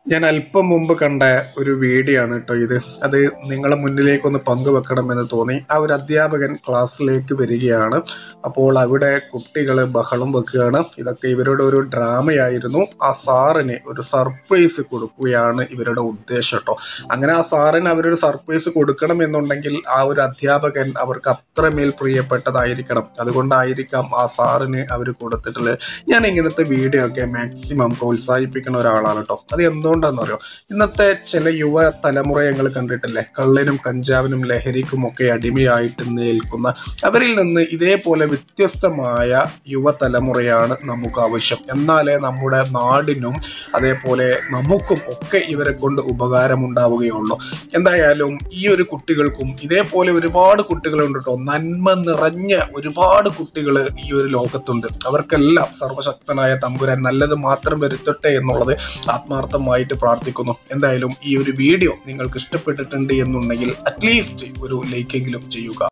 ഞാൻ അല്പം മുമ്പ് കണ്ട ഒരു വീഡിയോ ആണ് കേട്ടോ ഇത്. അത് നിങ്ങളെ മുന്നിലേക്കൊന്ന് പങ്കുവെക്കണമെന്ന് തോന്നി. ആ ഒരു അധ്യാപകൻ ക്ലാസ്സിലേക്ക് വരികയാണ്. അപ്പോൾ അവിടെ കുട്ടികൾ ബഹളം വെക്കുകയാണ്. ഇതൊക്കെ ഇവരുടെ ഒരു ഡ്രാമയായിരുന്നു. ആ സാറിന് ഒരു സർപ്രൈസ് കൊടുക്കുകയാണ് ഇവരുടെ ഉദ്ദേശം കേട്ടോ. അങ്ങനെ ആ സാറിന് അവരൊരു സർപ്രൈസ് കൊടുക്കണം എന്നുണ്ടെങ്കിൽ ആ ഒരു അധ്യാപകൻ അവർക്ക് അത്രമേൽ പ്രിയപ്പെട്ടതായിരിക്കണം. അതുകൊണ്ടായിരിക്കാം ആ സാറിന് അവർ കൊടുത്തിട്ടുള്ളത്. ഞാൻ ഇങ്ങനത്തെ വീഡിയോ ഒക്കെ മാക്സിമം പ്രോത്സാഹിപ്പിക്കുന്ന ഒരാളാണ് കേട്ടോ. അത് എന്തുകൊണ്ടാണെന്നറിയോ? ഇന്നത്തെ ചില യുവ തലമുറ ഞങ്ങൾ കണ്ടിട്ടില്ലേ, കള്ളിനും കഞ്ചാവിനും ലഹരിക്കും ഒക്കെ അടിമയായിട്ട് നിൽക്കുന്ന അവരിൽ നിന്ന് ഇതേപോലെ വ്യത്യസ്തമായ യുവതലമുറയാണ് നമുക്ക് ആവശ്യം. എന്നാലേ നമ്മുടെ നാടിനും അതേപോലെ നമുക്കും ഒക്കെ ഇവരെ കൊണ്ട് ഉപകാരമുണ്ടാവുകയുള്ളൂ. എന്തായാലും ഈ ഒരു കുട്ടികൾക്കും ഇതേപോലെ ഒരുപാട് കുട്ടികളുണ്ട് കേട്ടോ. നന്മ നിറഞ്ഞ ഒരുപാട് കുട്ടികൾ ഈ ഒരു ലോകത്തുണ്ട്. അവർക്കെല്ലാം സർവശക്തനായ തമ്പുരാൻ നല്ലത് മാത്രം വരുത്തട്ടെ എന്നുള്ളത് ആത്മാർത്ഥമായിട്ട് പ്രാർത്ഥിക്കുന്നു. എന്തായാലും ഈ ഒരു വീഡിയോ നിങ്ങൾക്ക് ഇഷ്ടപ്പെട്ടിട്ടുണ്ട് എന്നുണ്ടെങ്കിൽ അറ്റ്ലീസ്റ്റ് ഒരു ലൈക്കെങ്കിലും ചെയ്യുക.